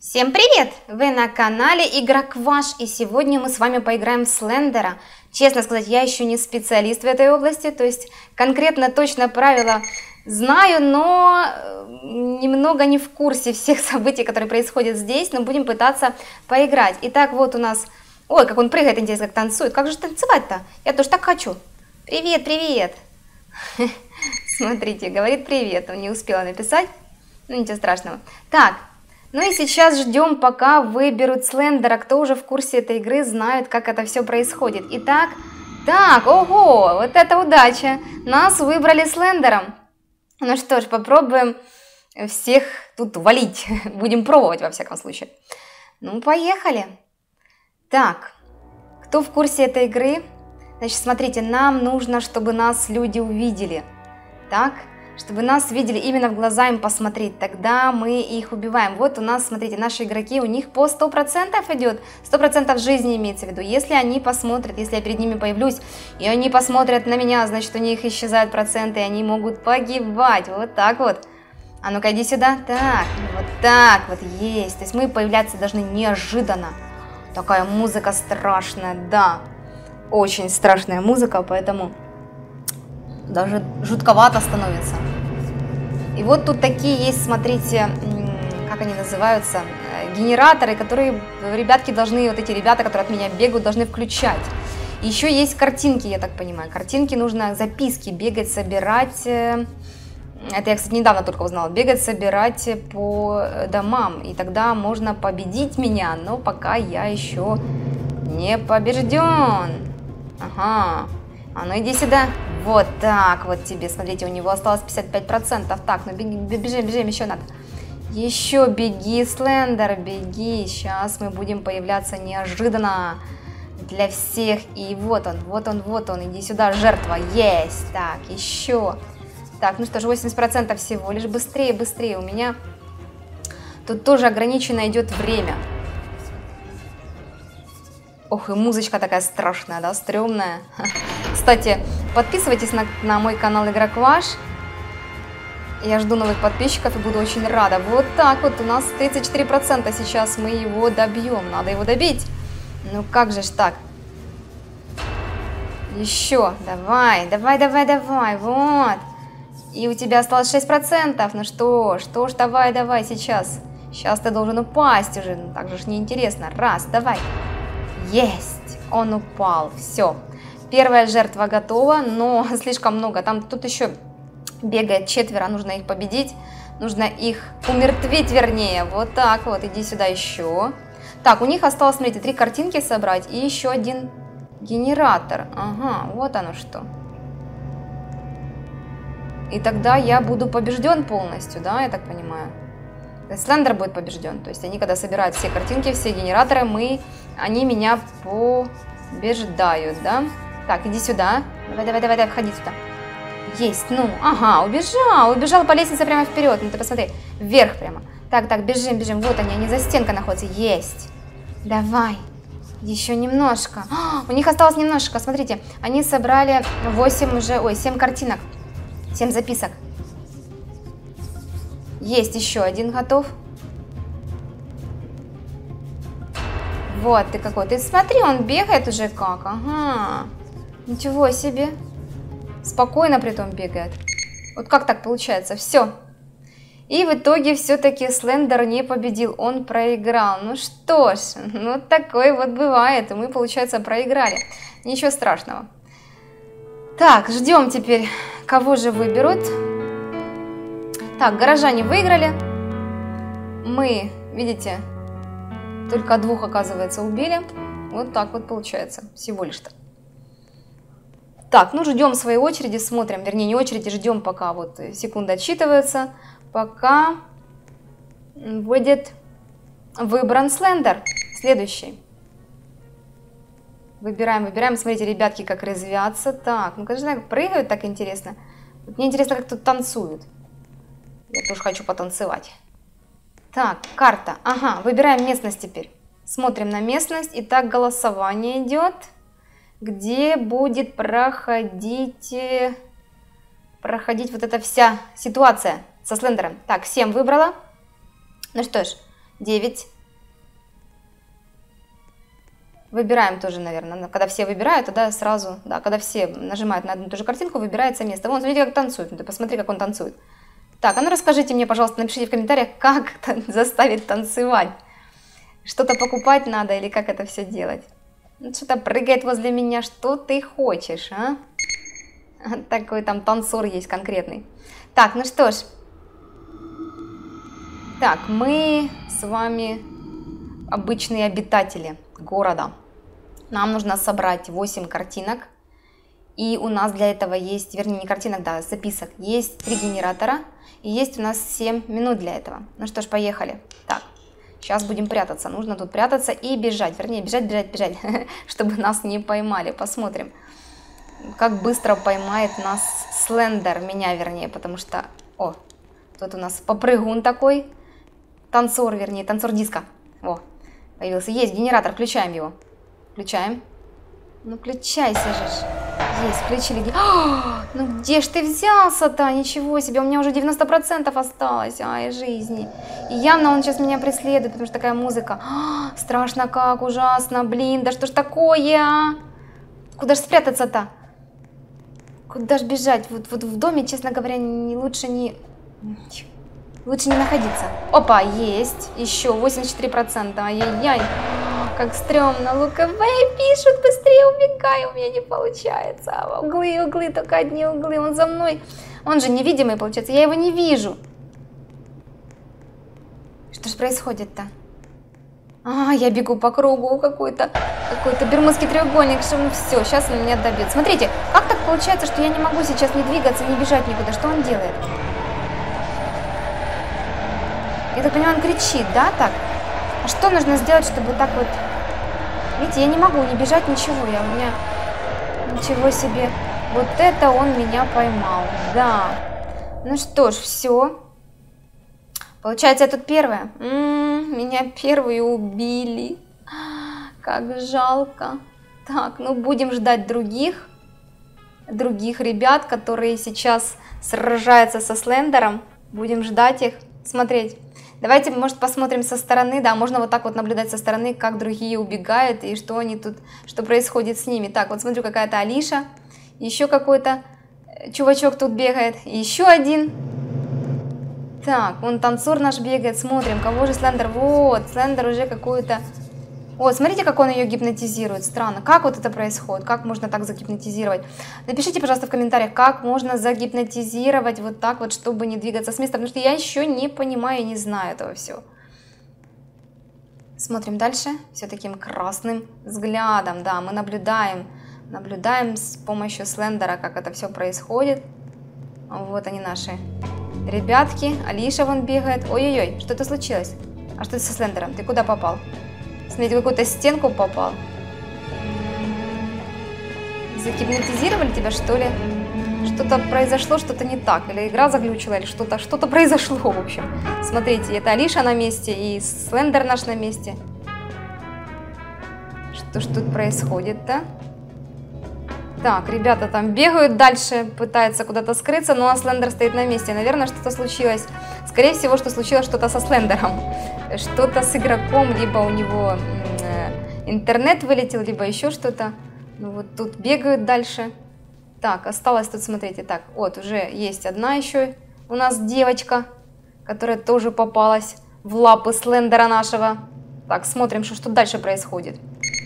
Всем привет! Вы на канале Игрокваш, и сегодня мы с вами поиграем в Слендера. Честно сказать, я еще не специалист в этой области, то есть конкретно точно правила знаю, но немного не в курсе всех событий, которые происходят здесь, но будем пытаться поиграть. Итак, вот у нас... Ой, как он прыгает, интересно, как танцует. Как же танцевать-то? Я тоже так хочу. Привет, привет! Смотрите, говорит привет, он не успела написать, ну ничего страшного. Так. Ну и сейчас ждем, пока выберут Слендера. Кто уже в курсе этой игры, знает, как это все происходит. Итак, так, ого, вот это удача. Нас выбрали Слендером. Ну что ж, попробуем всех тут валить. Будем пробовать, во всяком случае. Ну, поехали. Так, кто в курсе этой игры? Значит, смотрите, нам нужно, чтобы нас люди увидели. Так. Чтобы нас видели, именно в глаза им посмотреть, тогда мы их убиваем. Вот у нас, смотрите, наши игроки, у них по 100% идет, 100% жизни имеется в виду. Если они посмотрят, если я перед ними появлюсь, и они посмотрят на меня, значит, у них исчезают проценты, и они могут погибать. Вот так вот. А ну-ка, иди сюда. Так, вот есть. То есть мы появляться должны неожиданно. Такая музыка страшная, да. Очень страшная музыка, поэтому... Даже жутковато становится. И вот тут такие есть, смотрите, как они называются, генераторы, которые ребятки должны, вот эти ребята, которые от меня бегают, должны включать. Еще есть картинки, я так понимаю. Картинки нужно, записки бегать, собирать. Это я, кстати, недавно только узнала. Бегать, собирать по домам. И тогда можно победить меня, но пока я еще не побежден. Ага. А ну иди сюда. Вот так вот тебе, смотрите, у него осталось 55%. Так, ну бежим, еще надо. Еще беги, Слендер, беги. Сейчас мы будем появляться неожиданно для всех. И вот он, иди сюда, жертва, есть. Так, еще. Так, ну что ж, 80% всего лишь, быстрее. У меня тут тоже ограниченно идет время. Ох, и музычка такая страшная, да, стрёмная. Кстати, подписывайтесь на мой канал Игрокваш. Я жду новых подписчиков и буду очень рада. Вот так вот, у нас 34% сейчас, мы его добьем. Надо его добить. Ну как же ж так? Еще, давай, вот. И у тебя осталось 6%. Ну что ж, давай сейчас. Сейчас ты должен упасть уже, ну так же ж неинтересно. Раз, давай. Есть, он упал, все. Первая жертва готова, но слишком много. Тут еще бегает 4, нужно их победить. Нужно их умертвить, вернее. Вот так вот, иди сюда еще. Так, у них осталось, смотрите, 3 картинки собрать и еще один генератор. Ага, вот оно что. И тогда я буду побежден полностью, да, я так понимаю. Слендер будет побежден. То есть они, когда собирают все картинки, все генераторы, они меня побеждают, да? Так, иди сюда. Давай, входи сюда. Есть, ну, ага, убежал по лестнице прямо вперед. Ну ты посмотри, вверх прямо. Так, бежим. Вот они за стенкой находятся. Есть. Давай. Еще немножко. У них осталось немножко, смотрите. Они собрали 7 картинок. 7 записок. Есть еще один готов. Вот ты какой. Ты смотри, он бегает уже как. Ага. Ничего себе. Спокойно притом бегает. Вот как так получается? Все. И в итоге все-таки Слендер не победил. Он проиграл. Ну что ж, ну такое вот бывает. И мы, получается, проиграли. Ничего страшного. Так, ждем теперь, кого же выберут. Так, горожане выиграли. Мы, видите, только 2, оказывается, убили. Вот так вот получается, всего лишь-то. Так, ну ждем своей очереди, смотрим, вернее не очереди, ждем пока вот секунды отсчитываются, пока будет выбран Слендер. Следующий. Выбираем, смотрите, ребятки, как резвятся. Так, ну конечно, прыгают так интересно. Вот мне интересно, как тут танцуют. Я тоже хочу потанцевать. Так, карта. Ага, выбираем местность теперь. Смотрим на местность. Итак, голосование идет. Где будет проходить вот эта вся ситуация со Слендером. Так, 7 выбрала. Ну что ж, 9, Выбираем тоже, наверное. Когда все выбирают, тогда сразу, да, когда все нажимают на одну и ту же картинку, выбирается место. Вон, смотрите, как танцует. Ты посмотри, как он танцует. Так, а ну расскажите мне, пожалуйста, напишите в комментариях, как заставить танцевать. Что-то покупать надо или как это все делать? Что-то прыгает возле меня. Что ты хочешь, а? Такой там танцор есть конкретный. Так, ну что ж. Так, мы с вами обычные обитатели города. Нам нужно собрать 8 картинок. И у нас для этого есть, вернее, не картинок, да, записок. Есть 3 генератора. И есть у нас 7 минут для этого. Ну что ж, поехали. Так, сейчас будем прятаться. Нужно тут прятаться и бежать. Вернее, бежать, чтобы нас не поймали. Посмотрим, как быстро поймает нас Слендер. Меня, вернее, потому что... О, тут у нас попрыгун такой. Танцор, вернее, танцор диска. О, появился. Есть генератор, включаем его. Включаем. Ну, включайся же. Есть, включили. Ну, где ж ты взялся-то? Ничего себе, у меня уже 90% осталось. Ай, жизни. И явно он сейчас меня преследует, потому что такая музыка. Страшно как, ужасно, блин, да что ж такое, а? Куда ж спрятаться-то? Куда ж бежать? Вот в доме, честно говоря, лучше не находиться. Опа, есть. Еще 84%. Ай-яй-яй. Как стрёмно. Луковые пишут, быстрее убегай. У меня не получается. Углы, только одни углы. Он за мной. Он же невидимый, получается. Я его не вижу. Что ж происходит-то? Я бегу по кругу. Какой-то бермудский треугольник. Ну все, сейчас он меня добьет. Смотрите, как так получается, что я не могу сейчас не двигаться, не бежать никуда? Что он делает? Я так понимаю, он кричит, да, так? А что нужно сделать, чтобы так вот... Видите, я не могу не бежать, ничего. У меня... Ничего себе. Вот это он меня поймал. Да. Ну что ж, все. Получается, я тут первая. Меня первую убили. Как жалко. Так, ну будем ждать других ребят, которые сейчас сражаются со Слендером. Будем ждать их, смотреть. Давайте, может, посмотрим со стороны, да, можно вот так вот наблюдать со стороны, как другие убегают и что они тут, что происходит с ними. Так, вот смотрю, какая-то Алиша, еще какой-то чувачок тут бегает, еще один. Так, вон танцор наш бегает, смотрим, кого же Слендер, вот, Слендер уже какую-то... О, смотрите, как он ее гипнотизирует, странно, как вот это происходит, как можно так загипнотизировать? Напишите, пожалуйста, в комментариях, как можно загипнотизировать вот так вот, чтобы не двигаться с места, потому что я еще не понимаю и не знаю этого всего. Смотрим дальше, все таким красным взглядом, да, мы наблюдаем с помощью Слендера, как это все происходит. Вот они наши ребятки, Алиша вон бегает, ой-ой-ой, что-то случилось, а что это со Слендером, ты куда попал? Смотрите, в какую-то стенку попал. Загипнотизировали тебя, что ли? Что-то произошло, что-то не так. Или игра заглючила, или что-то произошло, в общем. Смотрите, это Алиша на месте, и Слендер наш на месте. Что ж тут происходит-то? Так, ребята там бегают дальше, пытаются куда-то скрыться, но Слендер стоит на месте. Наверное, что-то случилось. Скорее всего, что случилось что-то со Слендером. Что-то с игроком, либо у него интернет вылетел, либо еще что-то. Ну, вот тут бегают дальше. Так, осталось тут, смотрите, так, вот уже есть одна еще у нас девочка, которая тоже попалась в лапы Слендера нашего. Так, смотрим, что тут дальше происходит.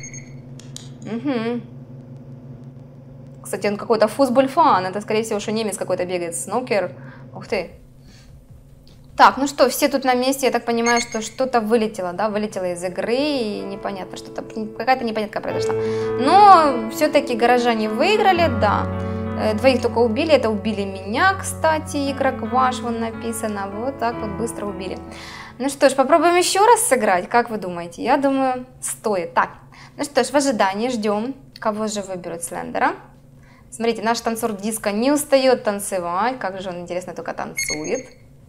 Угу. Кстати, он какой-то футбол-фан. Это, скорее всего, что немец какой-то бегает. Снукер. Ух ты. Так, ну что, все тут на месте. Я так понимаю, что что-то вылетело, да? Вылетело из игры. И непонятно, что-то... Какая-то непонятка произошла. Но все-таки горожане выиграли, да. Двоих только убили. Это убили меня, кстати. Игрок ваш, вон написано. Вот так вот быстро убили. Ну что ж, попробуем еще раз сыграть. Как вы думаете? Я думаю, стоит. Так, ну что ж, в ожидании ждем. Кого же выберут Слендера? Смотрите, наш танцор диска не устает танцевать. Как же он, интересно, только танцует.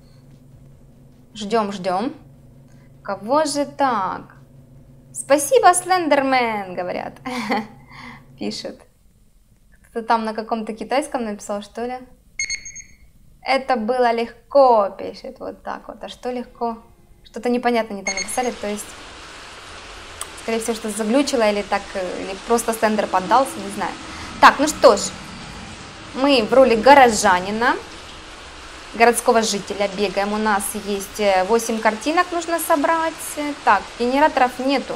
Ждем, ждем. Кого же так? Спасибо, Слендермен, говорят. Пишет. Кто-то там на каком-то китайском написал, что ли? Это было легко, пишет. Вот так вот. А что легко? Что-то непонятно они там написали. То есть, Скорее всего, что заглючило или так, или просто стендер поддался, не знаю. Так, ну что ж, мы в роли горожанина, городского жителя бегаем. У нас есть 8 картинок нужно собрать. Так, генераторов нету.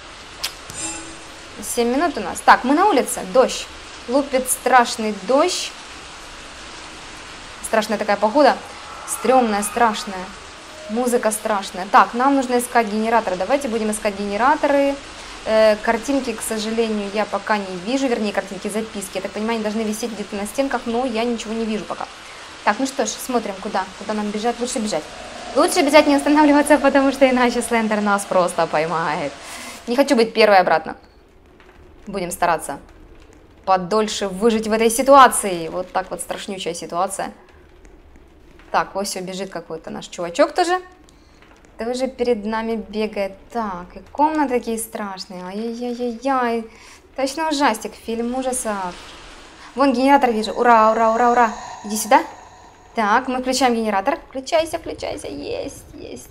7 минут у нас. Так, мы на улице. Дождь. Лупит страшный дождь. Страшная такая погода. Стрёмная, страшная. Музыка страшная. Так, нам нужно искать генераторы. Давайте будем искать генераторы. Картинки, к сожалению, я пока не вижу. Вернее, картинки, записки. Я так понимаю, они должны висеть где-то на стенках, но я ничего не вижу пока. Так, ну что ж, смотрим, куда нам бежать. Лучше бежать. Лучше бежать, не останавливаться, потому что иначе Слендер нас просто поймает. Не хочу быть первой обратно. Будем стараться подольше выжить в этой ситуации. Вот так вот страшнючая ситуация. Так, вот все, бежит какой-то наш чувачок тоже. Тоже перед нами бегает. Так, и комнаты такие страшные. Ай-яй-яй-яй. Точно ужастик, фильм ужасов. Вон генератор вижу. Ура, ура, ура, ура. Иди сюда. Так, мы включаем генератор. Включайся, включайся. Есть, есть.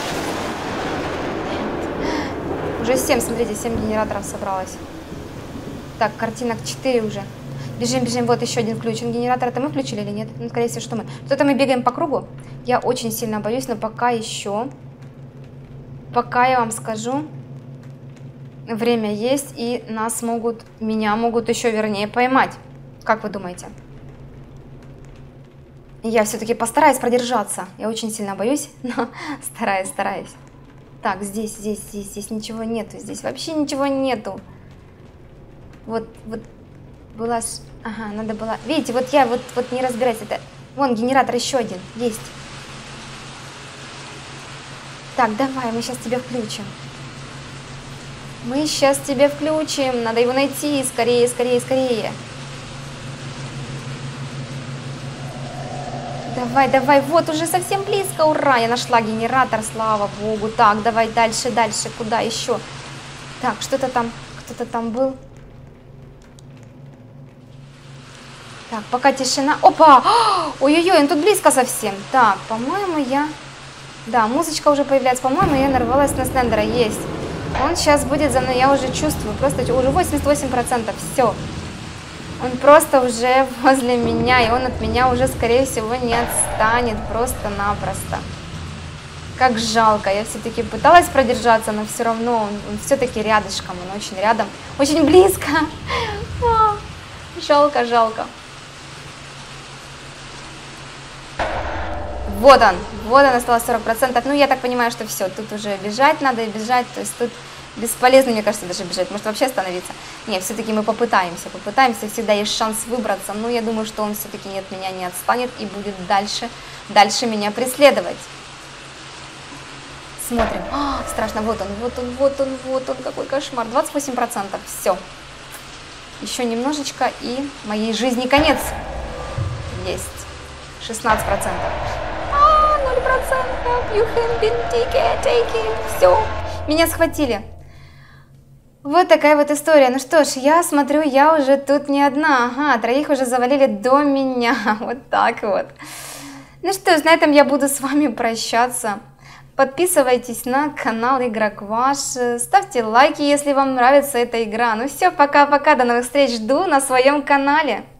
Уже 7, смотрите, 7 генераторов собралось. Так, картинок 4 уже. Бежим, бежим, вот еще один включен генератор. Это мы включили или нет? Ну, скорее всего, что мы. Что-то мы бегаем по кругу. Я очень сильно боюсь, но пока еще. Пока я вам скажу, время есть, и нас могут, меня могут еще вернее поймать. Как вы думаете? Я все-таки постараюсь продержаться. Я очень сильно боюсь, но стараюсь. Так, здесь ничего нету. Здесь вообще ничего нету. Вот была... Ага, надо было... Видите, вот я вот не разбираюсь. Это... Вон, генератор еще один. Есть. Так, давай, мы сейчас тебя включим. Мы сейчас тебя включим. Надо его найти. Скорее, скорее, скорее. Давай, давай. Вот, уже совсем близко. Ура, я нашла генератор, слава богу. Так, давай дальше, дальше. Куда еще? Так, что-то там... Кто-то там был. Так, пока тишина. Опа! Ой-ой-ой, он тут близко совсем. Так, по-моему, я... Да, музычка уже появляется. По-моему, я нарвалась на Слендера. Есть. Он сейчас будет за мной, я уже чувствую. Просто уже 88%. Все. Он просто уже возле меня. И он от меня уже, скорее всего, не отстанет. Просто-напросто. Как жалко. Я все-таки пыталась продержаться, но все равно он все-таки рядышком. Он очень рядом. Очень близко. Жалко, жалко. Вот он осталось 40%. Ну, я так понимаю, что все, тут уже бежать надо и бежать. То есть тут бесполезно, мне кажется, даже бежать. Может, вообще остановиться? Нет, все-таки мы попытаемся. Всегда есть шанс выбраться. Но я думаю, что он все-таки от меня не отстанет и будет дальше меня преследовать. Смотрим. Страшно, вот он, какой кошмар. 28%, все. Еще немножечко, и моей жизни конец. Есть. 16%. 0%. You have been taken. Все. Меня схватили. Вот такая вот история. Ну что ж, я смотрю, я уже тут не одна. Ага, 3 уже завалили до меня. Вот так вот. Ну что ж, на этом я буду с вами прощаться. Подписывайтесь на канал Игрок Ваш. Ставьте лайки, если вам нравится эта игра. Ну все, пока-пока. До новых встреч. Жду на своем канале.